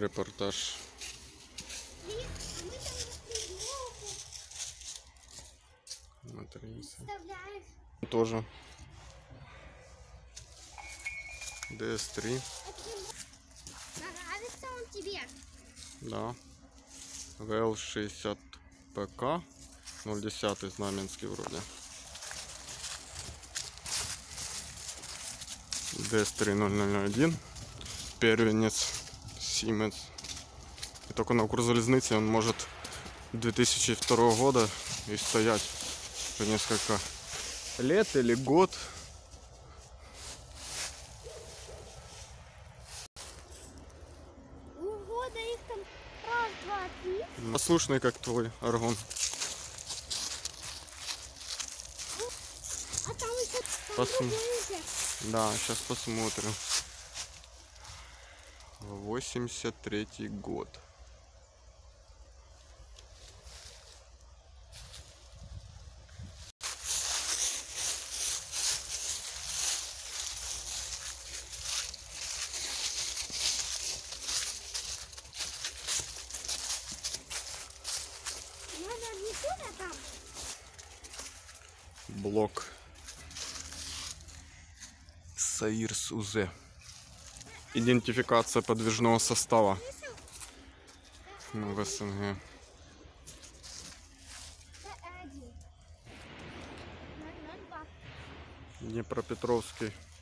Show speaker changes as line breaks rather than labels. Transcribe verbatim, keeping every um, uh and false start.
репортаж. Матрица. Тоже ди эс три.
Нравится он тебе?
Да. вэ эл шестьдесят пэ ка. ноль десять знаменский вроде. ди эс три ноль ноль один. Первенец Siemens. И только на Укрзалезнице он может две тысячи второго года и стоять по несколько лет или год.
У года их там раз, два, три.
Послушный, как твой аргон.
А там еще
Посм...
выше.
Да, сейчас посмотрим. восемьдесят третий год.
Надо не туда там.
Блок Соирс УЗ. Идентификация подвижного состава. Ну, в СНГ.
Т один. ноль ноль два.
Днепропетровский